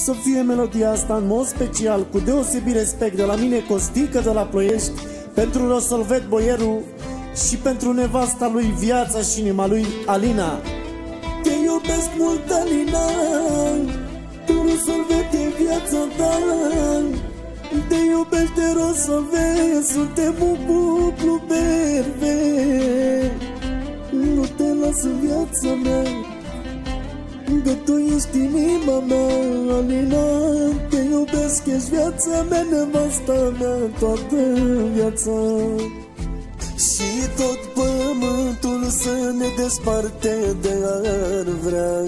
să fie melodia asta în mod special, cu deosebit respect, de la mine Costică de la Ploiești, pentru Rosolvet Boieru și pentru nevasta lui, viața și inima lui, Alina. Te iubesc mult, Alina, tu Rosolvet e viața ta. Te iubește Rosolvet, suntem un cuplu perfect. Nu te las în viața mea, că tu ești inima mea, Alina. Te iubesc, ești viața mea, nevasta mea, toată viața. Și tot pământul să ne desparte de-ar vrea,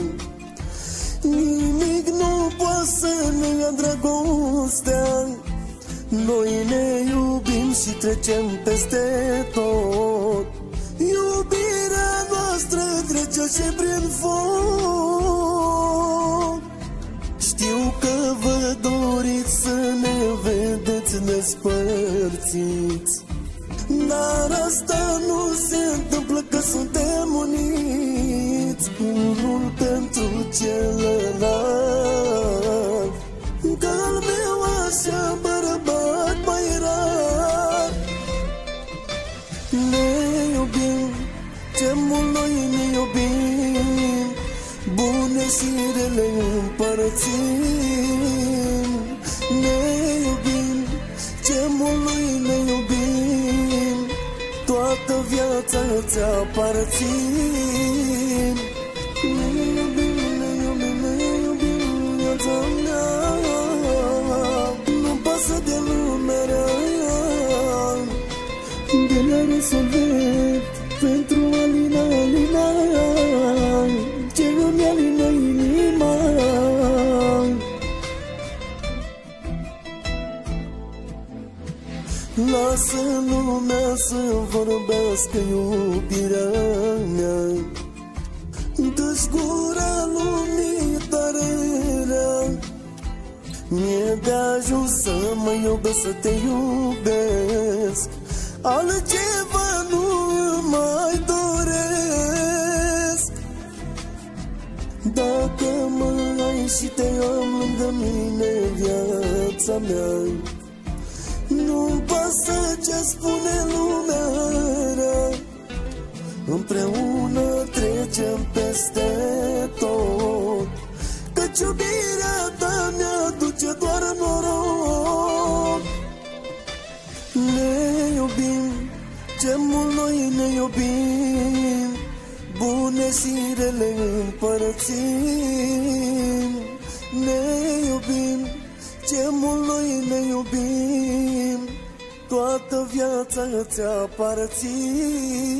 nimic nu poate să ne ia dragostea. Noi ne iubim și trecem peste tot. Iubirea noastră trece și prin foc. Știu că vă doriți să ne vedeți despărțiți, dar asta nu se întâmplă, că suntem uniți, unul pentru celălalt. Că al meu așa bărbat mai rar. Ne iubim, ce mult noi ne iubim, bune și rele împărățim. Ne iubim, ce mult noi ne iubim, toată viața ți aparțin. Ne iubim, ne iubim, ne iubim, viața mea. Nu-mi pasă de lumea rea, de la Rosolvet, pentru Alina, Alina, ce îmi alină inima. Lasă lumea să vorbească iubirea mea, dă-și gura lumii tare rea. Mi-e de ajuns să mă iubesc, să te iubesc, altceva nu mai doresc. Dacă mă ai și te am lângă mine, viața mea, nu-mi pasă ce spune lumea rea. Împreună trecem peste tot, căci iubirea ta mi-aduce doar noroc. Ne iubim, ce mult noi ne iubim, bune și rele împărățim. Ne iubim, ce mult noi ne iubim, toată viața ți aparțin.